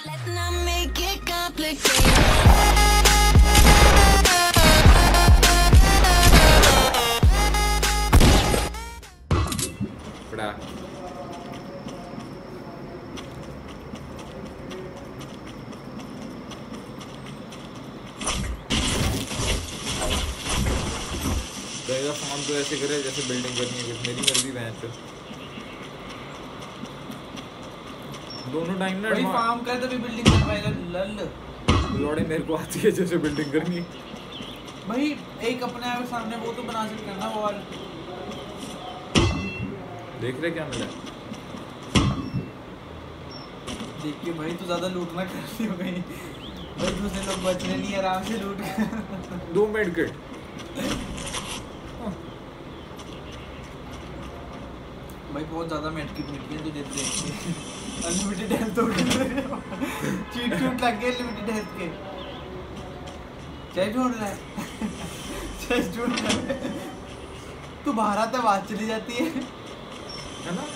हम तो ऐसे करे जैसे बिल्डिंग करनी है, मेरी मर्जी बहन पे दोनों टाइम ना भाई फार्म कर तभी बिल्डिंग बनवाएगा लल लौड़े मेरे को आती है जैसे बिल्डिंग करनी भाई। एक अपने आप सामने वो तो बना सकते हैं ना वॉल। देख रहे क्या मिला देखिए भाई तू ज्यादा लूट ना करती हो कहीं भाई, दूसरे लोग बच रहे नहीं आराम से लूट कर 2 मेडकिट भाई बहुत ज्यादा मेडकिट मिलती है तो देते हैं अनलिमिटेड हेल्थ हो गया चीट चूट लग गए अनलिमिटेड हेल्थ के। चेस्ट ढूंढ रहा है चेस्ट ढूंढ रहा है तू बाहर आता आवाज चली जाती है ना।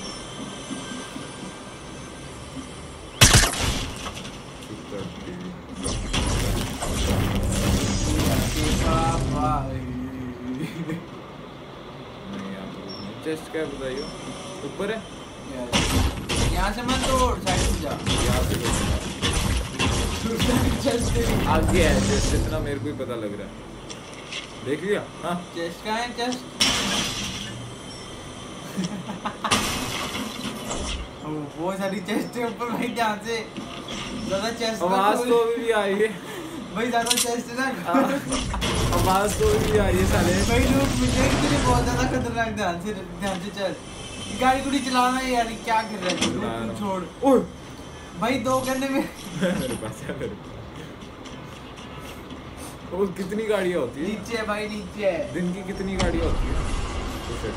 चेस्ट क्या बताइयो ऊपर है यहाँ से मत तोड़ साइड से जा यहाँ से आगे है चेस्ट इतना मेरे को ही पता लग रहा है। देख लिया हाँ चेस्ट कहाँ है चेस्ट वो सारी चेस्ट है ऊपर भाई ध्यान से ज़्यादा चेस्ट आवाज तो भी आई है भाई ज़्यादा चेस्ट है ना आवाज तो भी आई है साले भाई लोग मुझे तेरे बहुत ज़्यादा खतरनाक ध्यान से चल गाड़ी गुड़ी चलाना है यार क्या कर रहा है तू छोड़ ओए भाई 2 घंटे में मेरे पास है मेरे वो कितनी गाड़ियाँ होती है नीचे है भाई नीचे है दिन की कितनी गाड़ियाँ होती है तो फिर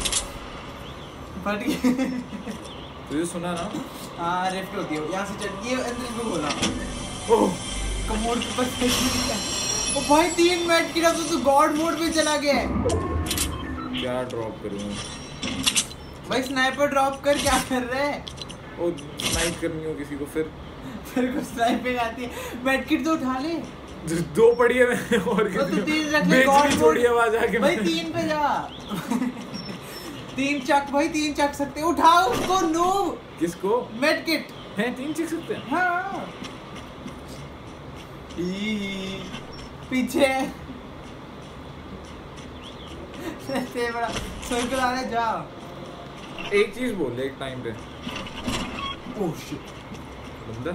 फट गई तुझे सुना ना हाँ रिफ्ट होती है यहाँ से चल ये अंदर को बोला ओह कमोड के पास ओ भाई 3 मिनट की तो तू गॉड मोड पे चला गया क्या ड्रॉप करूँ भाई स्नाइपर ड्रॉप कर क्या कर रहे है ओ स्नाइप करनी हो किसी को फिर तेरे को स्नाइपिंग आती है मेडकिट तो उठा ले 2 पड़ी है मैं और तो 3 रख ले गॉड मोड थोड़ी आवाज आके भाई 3 पे जा 3 चक भाई 3 चक सकते उठाओ उसको नूब किसको मेडकिट है 3 चक सकते हैं हाँ पीछे से बड़ा सर्कल आ रहा है जा एक चीज बोल एक टाइम पे ओह शिट बंदा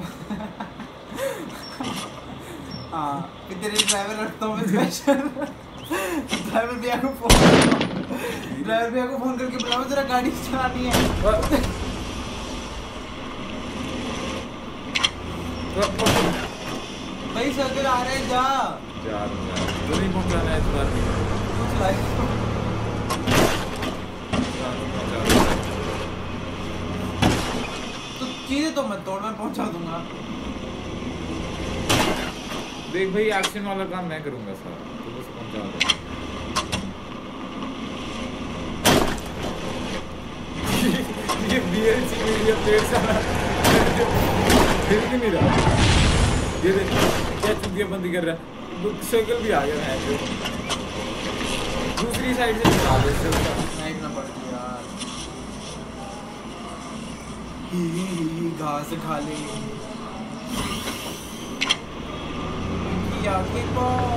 हाँ फिर तेरे ड्राइवर रखता हूँ मैं स्पेशल ड्राइवर भैया को फोन करके बुलाओ जरा गाड़ी चलानी है भाई सर्कल आ रहे हैं जा यार तो नहीं पहुंचाना है इस बार तो चीजें तो मैं तोड़ में पहुंचा दूंगा देख भाई एक्शन वाला काम मैं करूंगा सर तो बस पहुंचा दो ये बीएलसी मीडिया प्लेट सारा फिर भी नहीं रहा ये देख क्या चुगिया बंदी कर रहा है सर्कल भी आ गया है जो दूसरी साइड से निकाल दे स्नाइप ना पड़ गया यार घास खा ले आखिर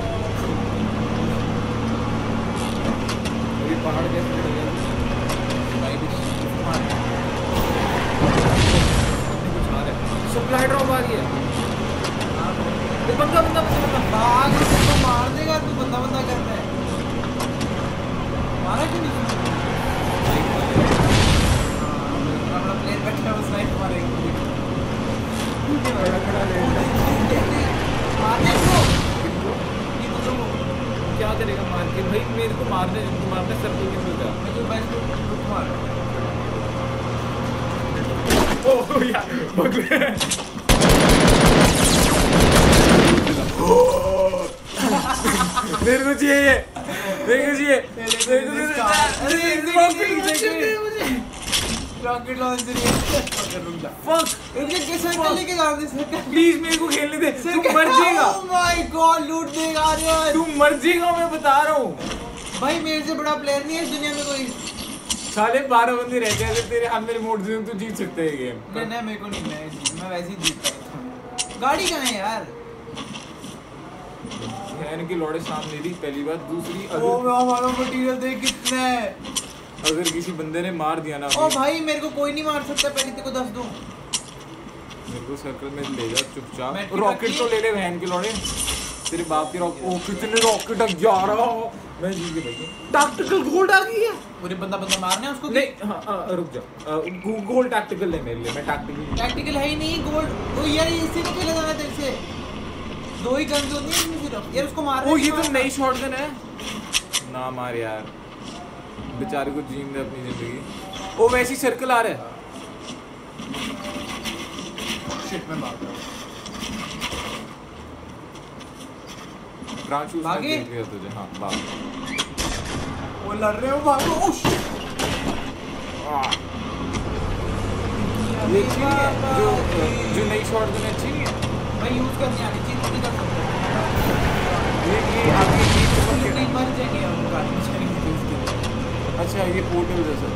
पहाड़ कैसे चढ़ गया सप्लाई ड्रॉप आ गई है बंदा बंदा बंदा भाग इसको मार देगा तू बंदा बंदा करता है मारा क्यों नहीं अपना प्लेन बैठा है स्नाइप मारेगा खड़ा ले मारने को क्या करेगा मार के भाई मेरे को मारने सर को क्यों मिलता मैं तो बैठ के मार ओह यार भग गए मेरे को चाहिए रॉकेट लॉन्चर कर रुक जा फक रुक जा कैसे सर्कल लेके जा रहे सर्कल प्लीज मेरे को खेलने दे तू मर जाएगा ओह माय गॉड लूट देगा यार तू मर जाएगा मैं बता रहा हूँ भाई मेरे से बड़ा प्लेयर नहीं है इस दुनिया में कोई साले 12 बंदे रहते हैं तेरे हाथ में रिमोट दे तो जीत सकते हैं गेम नहीं मेरे को नहीं मैं वैसे ही जीतता हूं गाड़ी कहां है यार फैन के लौड़े सामने थी पहली बात दूसरी ओ हमारा मटेरियल देख कितना है अगर किसी बंदे ने मार दिया ना ओ भाई मेरे को कोई नहीं मार सकता पहले तेरे को दस दूं मेरे को सर्कल में ले जा चुपचाप रॉकेट तो ले ले बहन के लौड़े तेरे बाप की रॉकेट ओ कितने रॉकेट अब जा रहा हो मैं जीत के बैठा टैक्टिकल गोल्ड आ गई है पूरे बंदा मारना है उसको नहीं हां रुक जा गोल्ड टैक्टिकल ले मेरे लिए मैं टैक्टिकल है ही नहीं गोल्ड ओ यार इसी को खेला जाना तेरे से दो ही गन्स होती हैं इसमें सिर्फ यार उसको मार ओ ये तो नई शॉटगन है ना मार यार बेचारे को जीने दे अपनी जिंदगी ओ वैसी सर्कल आ रहा है शिट मैं भाग रहा हूं ब्रांच उस भागे तुझे हां भाग वो लड़ रहे हो भागो ओ शिट ये अच्छी नहीं है जो नई शॉटगन अच्छी नहीं है मैं यूज करने आनी चाहिए नहीं कर सकता ये आपकी चीज चमक के नहीं मर जाएंगे हम गाड़ी चलेंगे उसके अच्छा ये पोर्टल जैसा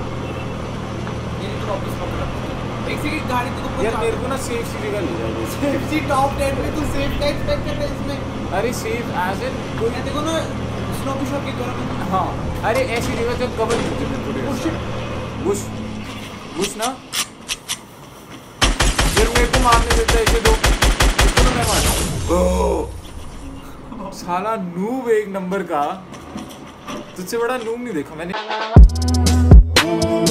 ये तो वापस पकड़ एक सेकंड गाड़ी तो यार मेरे को ना सेफ सी जगह ले जाओ सेफ सी टॉप 10 में तू सेफ का एक्सपेक्ट कर रहा है इसमें अरे सेफ एज इन कोई मैं देखो ना स्नो बिशॉप के घर में हाँ अरे ऐसी जगह जब कवर करते हैं थोड़े बुश बुश ना फिर मेरे को मारने देता है इसे दो इसको तो मैं मार साला नूब एक नंबर का तुझसे बड़ा नूब नहीं देखा मैंने